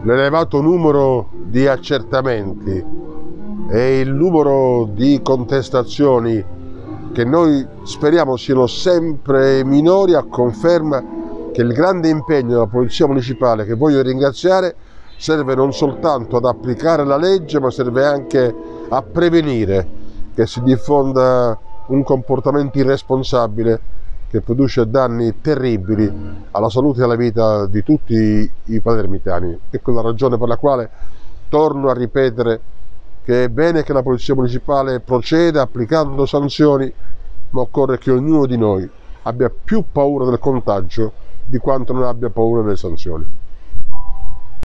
l'elevato numero di accertamenti e il numero di contestazioni, che noi speriamo siano sempre minori, a conferma che il grande impegno della Polizia Municipale, che voglio ringraziare, serve non soltanto ad applicare la legge, ma serve anche a prevenire che si diffonda un comportamento irresponsabile che produce danni terribili alla salute e alla vita di tutti i palermitani. Ecco la ragione per la quale torno a ripetere che è bene che la Polizia Municipale proceda applicando sanzioni, ma occorre che ognuno di noi abbia più paura del contagio di quanto non abbia paura delle sanzioni.